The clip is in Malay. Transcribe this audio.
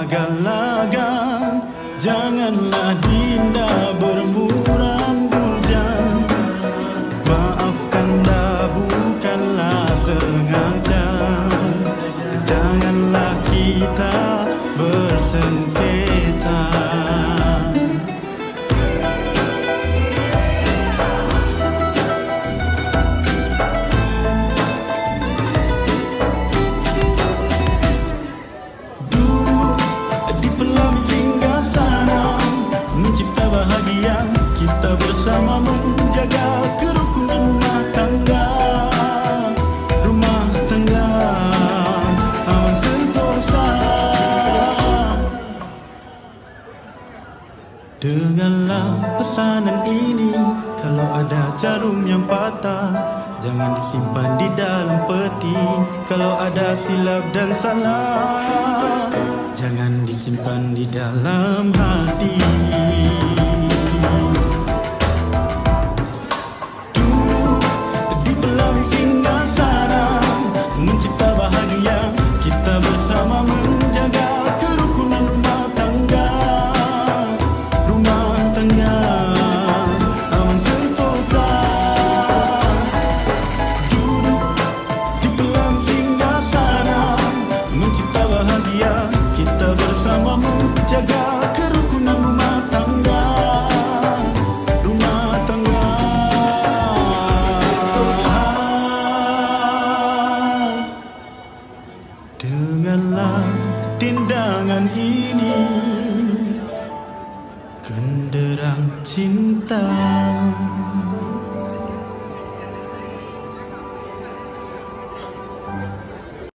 laga-laga, janganlah dinda bermuram hujan. Maafkan dah bukanlah sengaja, janganlah kita bersengketa. Kita bersama menjaga kerukunan rumah tangga, aman sentosa. Dengarlah pesanan ini, kalau ada jarum yang patah, jangan disimpan di dalam peti. Kalau ada silap dan salah, jangan disimpan di dalam hati. Kita bersama menjaga kerukunan rumah tangga, aman sentosa. Duduk di pelaminan singgasana, mencipta bahagia. Kita bersama menjaga kerukunan rumah tangga, Dengarlah tindangan ini, genderang cinta.